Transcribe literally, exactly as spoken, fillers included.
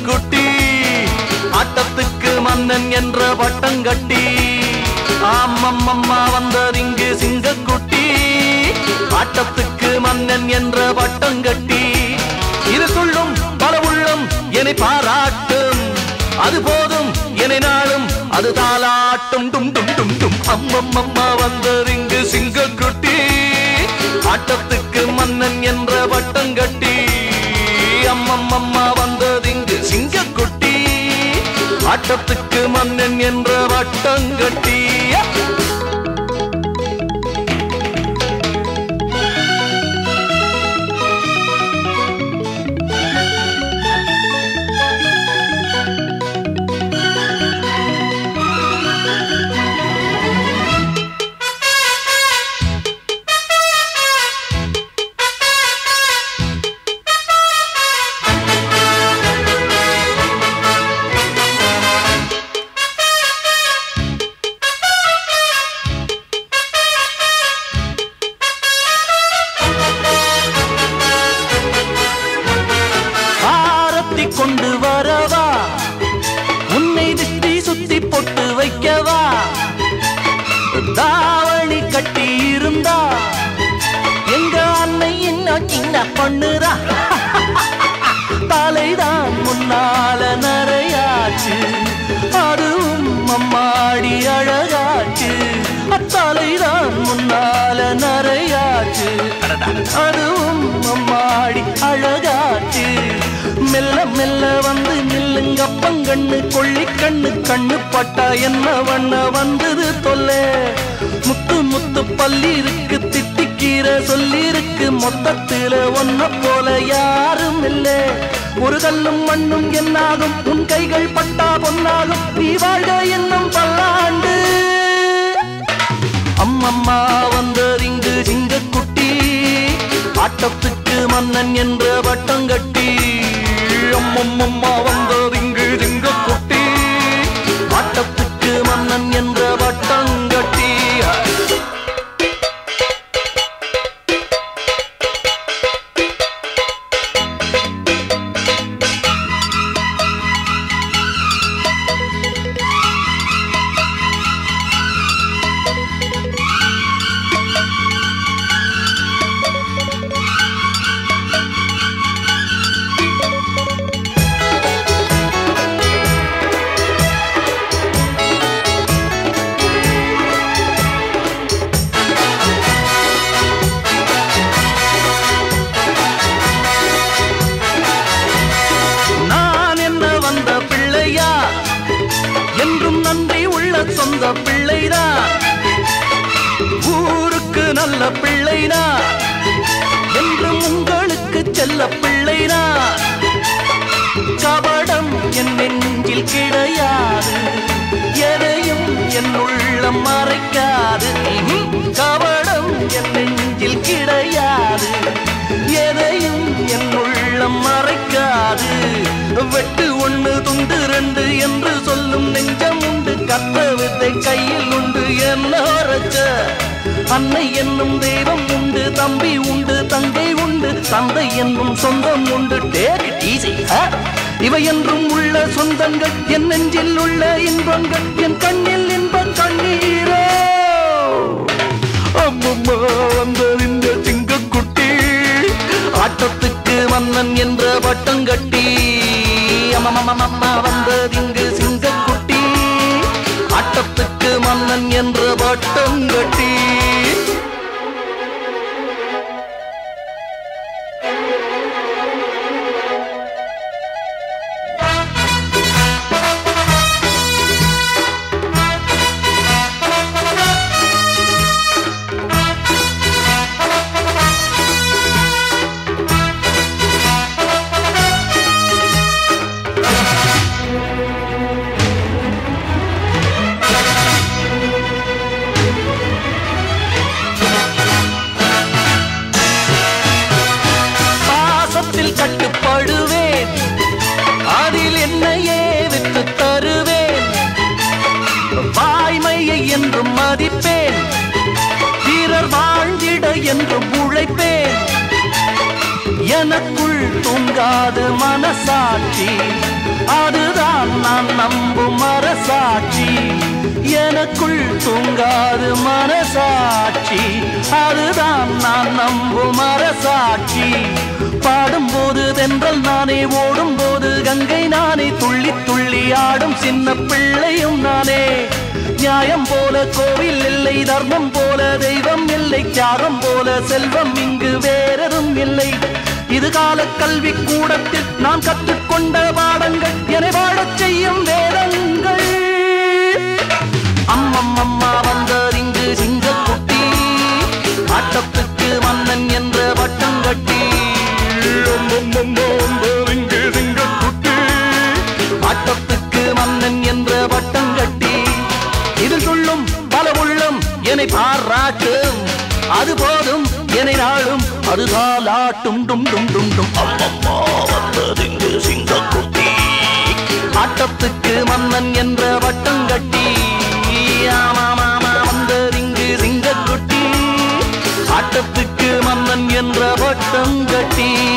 சிங்கக்குட்டி ஆட்டத்துக்கு மன்னன் என்ற பட்டம் கட்டி ஆமம்மம்மா வந்ததிங்கு சிங்கக்குட்டி ஆட்டத்துக்கு மன்னன் என்ற பட்டம் கட்டி இது துள்ளும் பல உள்ளம் என்னை பாராட்டும் அது போதும் என்னை நாளும் அது தாலாட்டும் டும் டும் டும் டும் அம்மம்மம்மா வந்ததிங்கு சிங்கக்குட்டி ஆட்டத்துக்கு மன்னன் என்ற பட்டம் கட்டி அம்மம்மம்மா வந்ததிங்கு சிங்கக்குட்டி ஆட்டத்துக்கு மன்னன் என்ற பட்டம் கட்டி கொண்டு வரவா உன்னை திட்டி சுத்தி போட்டு வைக்கவா தாவணி கட்டி இருந்தா எங்க அன்னை என்ன சின்ன பண்ணுறா தலைதான் முன்னால நிறையாச்சு அதுவும் அம்மாடி அழகாச்சு தலைதான் முன்னால நிறையாச்சு அதுவும் அம்மாடி அழகாச்சு மெல்ல மெல்ல வந்து நில்லுங்க பங்கண்ணு கொள்ளி கண்ணு கண்ணு பட்டா என்ன வண்ண வந்தது தொல்ல முத்து முத்து பள்ளி இருக்கு திட்டிக்கீரை சொல்லி இருக்கு மொத்தத்துல ஒன்ன போல யாரும் இல்ல ஒரு கல்லும் மண்ணும் என்னாகும் உன் கைகள் பட்டா பொன்னாகும் நீ வாழ்க என்னும் பல்லாண்டு அம்மம்மா வந்ததிங்கு சிங்கக்குட்டி ஆட்டத்துக்கு மன்னன் என்ற பட்டம் கட்டி அம்மம்மா வந்ததிங்கு சிங்கக்குட்டி ஆட்டத்துக்கு மன்னன் என்ற பட்டம் கட்டி என்றும் நன்றி உள்ள சொந்த பிள்ளைதான் ஊருக்கு நல்ல பிள்ளைதான் என்றும் உங்களுக்கு செல்ல பிள்ளைதான் கபடம் என் நெஞ்சில் கிடையாது எதையும் என் உள்ளம் மறைக்காது கபடம் என் நெஞ்சில் கிடையாது எதையும் என் உள்ளம் மறைக்காது வெட்டு ஒண்ணு துண்டு ரெண்டு என்று சொல்லும் நெஞ்சம் உண்டு கத்த வித்தை கையில் உண்டு என்ன ரச்ச அன்னை என்னும் தெய்வம் உண்டு தம்பி உண்டு தங்கை உண்டு தந்தை என்னும் சொந்தம் உண்டு டேக் இட் ஈஸி இவை என்றும் உள்ள சொந்தங்கள் என் நெஞ்சில் உள்ள இன்பங்கள் என் கண்ணில் இன்ப கண்ணீரோ அம்மம்மா வந்ததிந்த சிங்கக்குட்டி ஆட்டத்துக்கு மன்னன் என்ற பட்டம் கட்டி அம்மம்மா வந்ததிங்கு சிங்கக்குட்டி ஆட்டத்துக்கு மன்னன் என்ற பட்டம் கட்டி கட்டுப்படுவேன் அதில் என்னையே விட்டு தருவேன் வாய்மையை என்றும் மதிப்பேன் வீரர் வாழ்ந்திட என்றும் உழைப்பேன் எனக்குள் தூங்காது மனசாட்சி நான் நம்பும் அரசாட்சி எனக்குள் தூங்காது மனசாட்சி அதுதான் நான் நம்பும் அரசாட்சி பாடும்போது தென்றல் நானே ஓடும்போது கங்கை நானே துள்ளி துள்ளி ஆடும் சின்ன பிள்ளையும் நானே நியாயம் போல கோவில் இல்லை தர்மம் போல தெய்வம் இல்லை தியாகம் போல செல்வம் இங்கு வேறெதும் இல்லை இது கால கல்வி கூடத்தில் நான் கற்றுக்கொண்ட பாடங்கள் என்னை வாழச் செய்யும் வேதங்கள் அம்மம் அம்மா வந்தார் இங்கு சிங்கக்குட்டி ஆட்டத்துக்கு மன்னன் என்ற வட்டம் கட்டி இங்கு சிங்கக்குட்டி ஆட்டத்துக்கு மன்னன் என்ற வட்டம் கட்டி இதில் சொல்லும் பல உள்ளம் என்னை பாராட்டும் அது போதும் என்னை நாளும் அது தாலாட்டும் டும் டும் டும் டும் அம்மம்மா வந்ததிங்கு சிங்கக்குட்டி ஆட்டத்துக்கு மன்னன் என்ற வட்டம் கட்டி ஆமாமாமா வந்ததிங்கு சிங்கக்குட்டி ஆட்டத்துக்கு மன்னன் என்ற வட்டம் கட்டி